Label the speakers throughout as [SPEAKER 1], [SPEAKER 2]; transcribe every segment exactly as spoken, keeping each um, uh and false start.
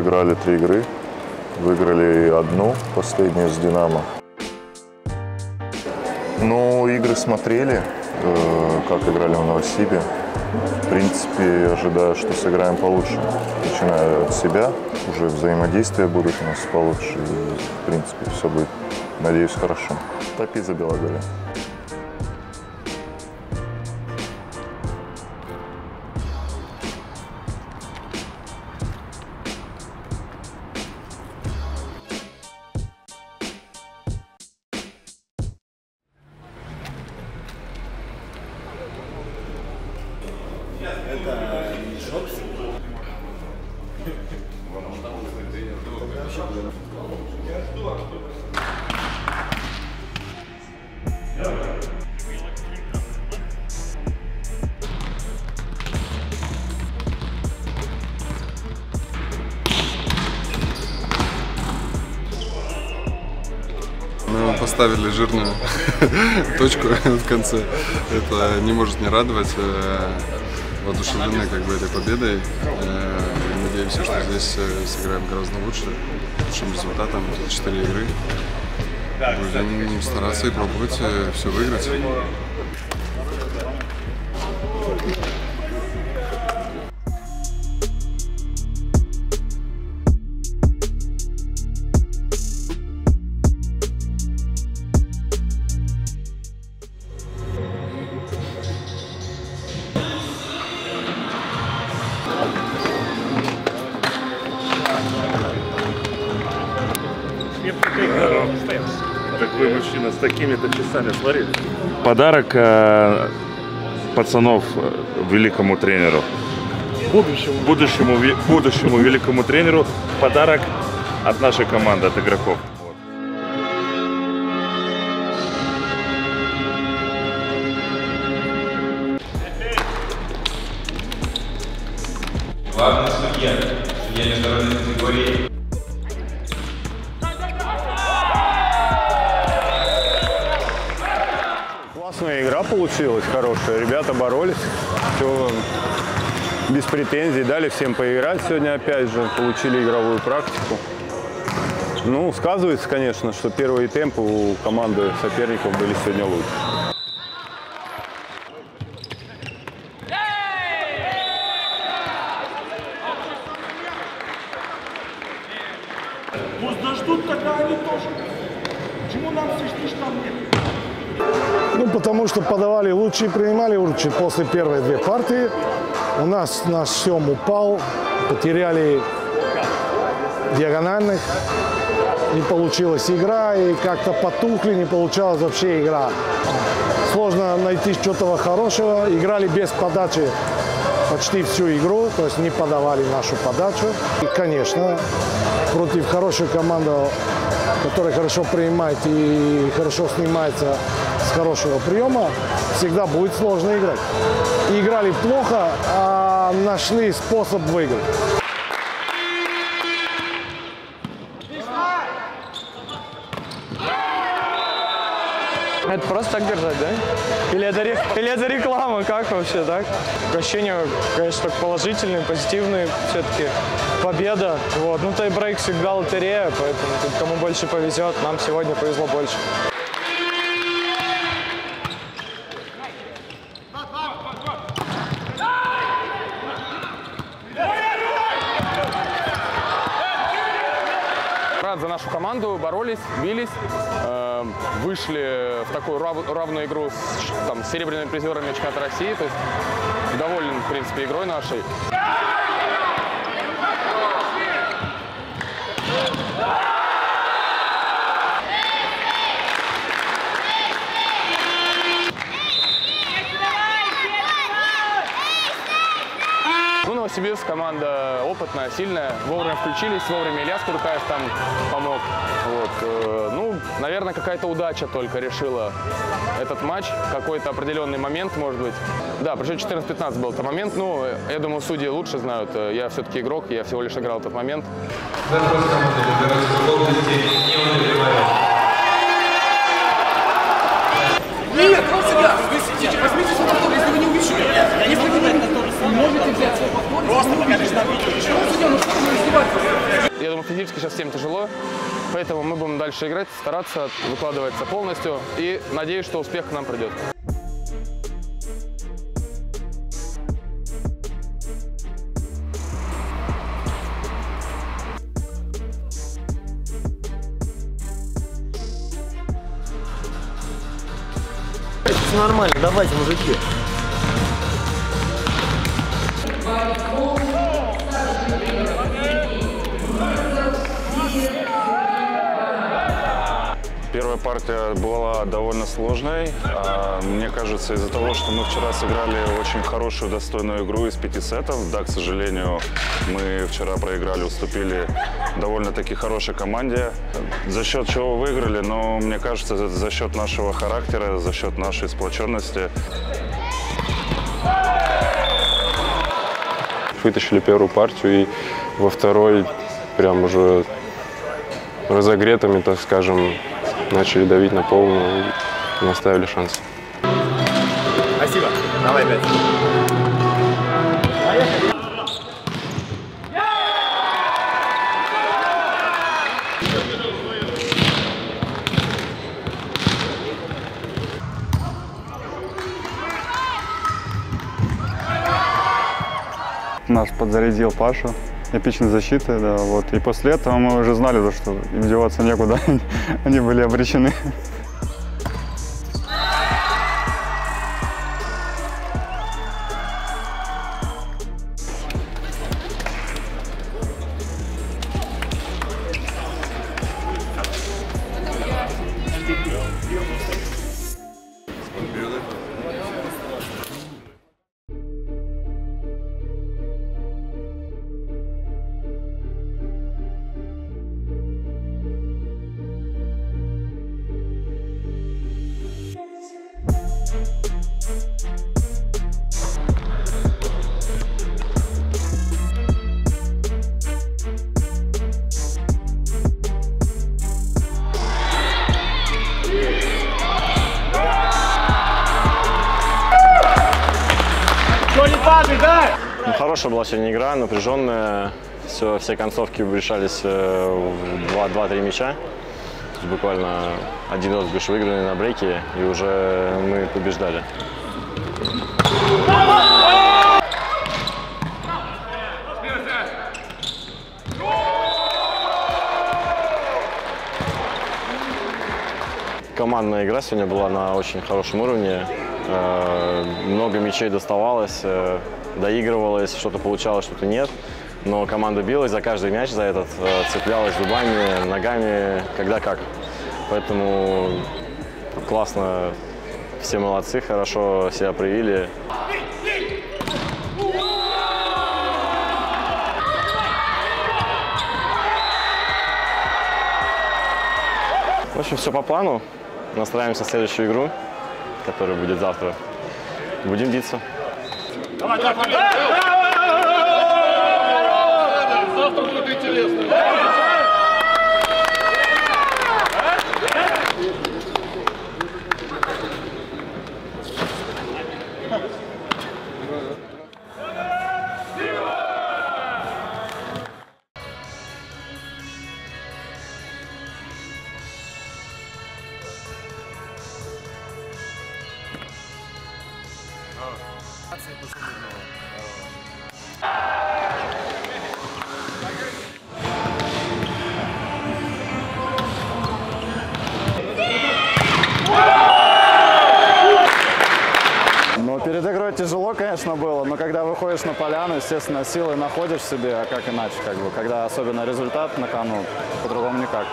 [SPEAKER 1] сыграли три игры, выиграли одну, последнюю с «Динамо». Ну, игры смотрели, как играли в Новосибе. В принципе, ожидаю, что сыграем получше. Начиная от себя, уже взаимодействия будут у нас получше. И, в принципе, все будет, надеюсь, хорошо. Топи за Белогорье.
[SPEAKER 2] Это не шопс.
[SPEAKER 3] Мы вам поставили жирную точку в конце. Это не может не радовать. Воодушевлены как бы этой победой. Надеемся, что здесь сыграем гораздо лучше, лучшим результатом за четыре игры. Будем стараться и пробовать все выиграть.
[SPEAKER 4] Такой мужчина с такими-то часами, смотри. Подарок э, пацанов великому тренеру. Будущему. Будущему, будущему великому тренеру. Подарок от нашей команды, от игроков.
[SPEAKER 5] Главный судья, судья международной категории.
[SPEAKER 6] Классная игра получилась, хорошая. Ребята боролись, все без претензий. Дали всем поиграть сегодня опять же, получили игровую практику. Ну, сказывается, конечно, что первые темпы у команды соперников были сегодня лучше.
[SPEAKER 7] Пусть дождут, тогда они тоже. Почему нам слышишь, там нет?
[SPEAKER 8] Ну, потому что подавали лучше и принимали лучше после первой две партии. У нас наш съем упал, потеряли диагональных, не получилась игра, и как-то потухли, не получалась вообще игра. Сложно найти что-то хорошего, играли без подачи почти всю игру, то есть не подавали нашу подачу. И, конечно, против хорошей команды, которая хорошо принимает и хорошо снимается с хорошего приема, всегда будет сложно играть. И играли плохо, а нашли способ выиграть.
[SPEAKER 9] Это просто так держать, да? Или это, или это реклама? Как вообще, так? Ощущения, конечно, только положительные, позитивные. Все-таки победа. Вот. Ну, тайбрейк всегда лотерея, поэтому тут кому больше повезет. Нам сегодня повезло больше.
[SPEAKER 10] Рад за нашу команду, боролись, бились, э, вышли в такую рав, равную игру с там, серебряными призерами чемпионата России. То есть доволен, в принципе, игрой нашей. Ну, Новосибирск команда опытная, сильная, вовремя включились, вовремя Илья Скуркаев там помог. Вот. Ну, наверное, какая-то удача только решила этот матч, какой-то определенный момент, может быть. Да, причем четырнадцать пятнадцать был этот момент, ну, я думаю, судьи лучше знают, я все-таки игрок, я всего лишь играл этот момент.
[SPEAKER 7] Нет, вот себя! Вы сидите, возьмите свой повтор, если вы не увидите. Я не могу. Можете взять свой повтор.
[SPEAKER 10] Я думаю, физически сейчас всем тяжело, поэтому мы будем дальше играть, стараться выкладываться полностью и надеюсь, что успех к нам придет.
[SPEAKER 2] Все нормально, давайте, мужики.
[SPEAKER 6] Первая партия была довольно сложной. Мне кажется, из-за того, что мы вчера сыграли очень хорошую, достойную игру из пяти сетов. Да, к сожалению, мы вчера проиграли, уступили довольно-таки хорошей команде. За счет чего выиграли, но мне кажется, это за счет нашего характера, за счет нашей сплоченности.
[SPEAKER 11] Вытащили первую партию и во второй прям уже разогретыми, так скажем, начали давить на полную и не оставили шанс.
[SPEAKER 2] Спасибо. Давай опять.
[SPEAKER 12] Нас подзарядил Паша эпичной защитой, да, вот. И после этого мы уже знали, что им деваться некуда, они были обречены.
[SPEAKER 13] Ну, хорошая была сегодня игра, напряженная. Все, все концовки решались в два-три мяча. Буквально один розыгрыш выиграли на брейке, и уже мы побеждали. Командная игра сегодня была на очень хорошем уровне. Много мячей доставалось, доигрывалось, что-то получалось, что-то нет. Но команда билась за каждый мяч, за этот, цеплялась зубами, ногами, когда как. Поэтому классно, все молодцы, хорошо себя проявили. В общем, все по плану. Настраиваемся на следующую игру, которая будет завтра. Будем биться.
[SPEAKER 7] Давай, давай, завтра будет интересно.
[SPEAKER 12] Ну, перед игрой тяжело, конечно, было, но когда выходишь на поляну, естественно, силы находишь в себе, а как иначе, как бы, когда особенно результат на кону, по-другому никак.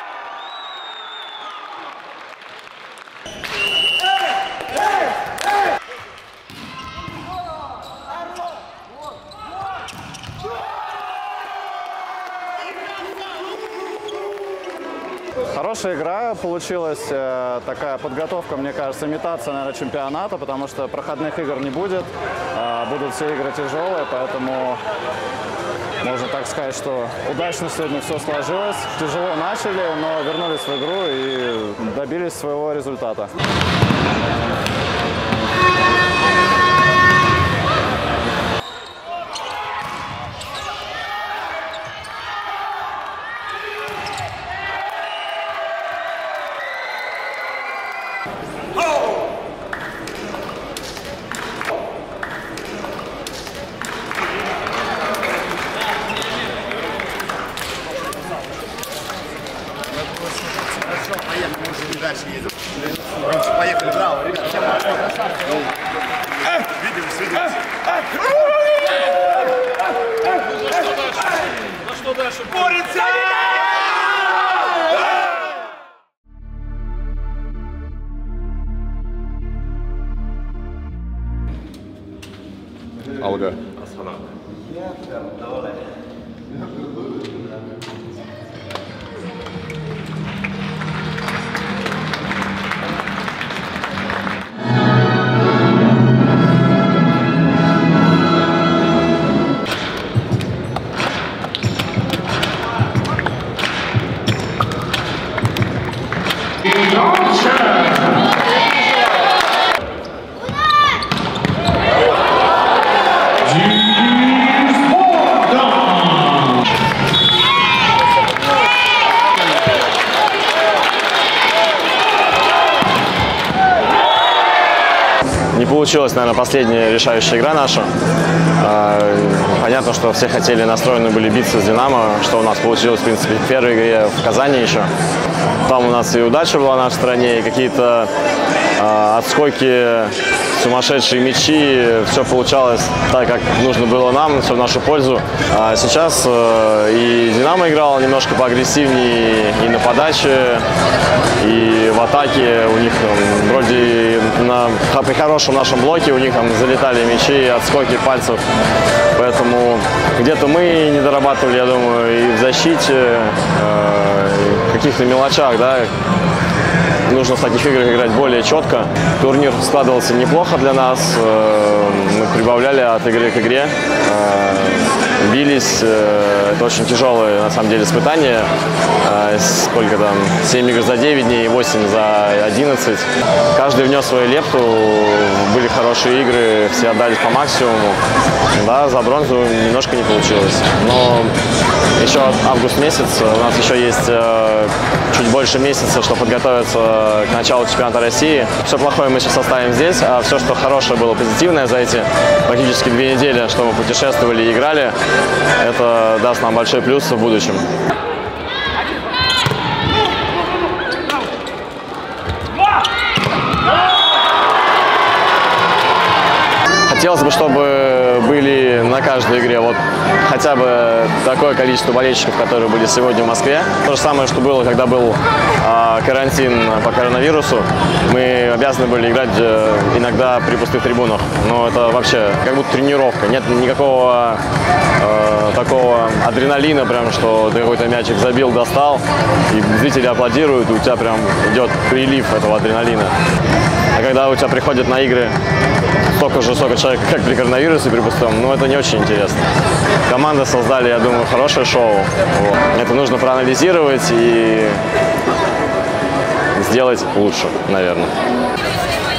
[SPEAKER 12] Хорошая игра получилась, э, такая подготовка, мне кажется, имитация, наверное, чемпионата, потому что проходных игр не будет, э, будут все игры тяжелые, поэтому можно так сказать, что удачно сегодня все сложилось. Тяжело начали, но вернулись в игру и добились своего результата.
[SPEAKER 2] Поехали, браво, ребята. Видим, видим. За что дальше? Борется!
[SPEAKER 3] Алга.
[SPEAKER 13] Не получилась, наверное, последняя решающая игра наша. Понятно, что все хотели, настроены были биться с «Динамо», что у нас получилось, в принципе, в первой игре в Казани еще. Там у нас и удача была в нашей стороне, и какие-то э, отскоки, сумасшедшие мячи. Все получалось так, как нужно было нам, все в нашу пользу. А сейчас э, и «Динамо» играла немножко поагрессивнее и на подаче, и в атаке. У них там, вроде на, при хорошем нашем блоке у них там залетали мячи, отскоки пальцев. Поэтому где-то мы не дорабатывали, я думаю, и в защите, э, и в каких-то мелочах, да. Нужно в таких играх играть более четко. Турнир складывался неплохо для нас. Мы прибавляли от игры к игре. Бились. Это очень тяжелое, на самом деле, испытание. Сколько там? семь игр за девять дней, восемь за одиннадцать. Каждый внес свою лепту. Были хорошие игры, все отдались по максимуму. Да, за бронзу немножко не получилось. Но еще август месяц. У нас еще есть чуть больше месяца, чтобы подготовиться к началу чемпионата России. Все плохое мы сейчас оставим здесь, а все, что хорошее было, позитивное за эти практически две недели, что мы путешествовали и играли, это даст нам большой плюс в будущем. Хотелось бы, чтобы были на каждой игре вот хотя бы такое количество болельщиков, которые были сегодня в Москве. То же самое, что было, когда был э, карантин по коронавирусу. Мы обязаны были играть э, иногда при пустых трибунах. Но это вообще как будто тренировка. Нет никакого э, такого адреналина, прям, что ты какой-то мячик забил, достал, и зрители аплодируют, и у тебя прям идет прилив этого адреналина. А когда у тебя приходят на игры столько же, сколько человек, как при коронавирусе, при пустом, ну это не очень интересно. Команды создали, я думаю, хорошее шоу. Вот. Это нужно проанализировать и сделать лучше, наверное.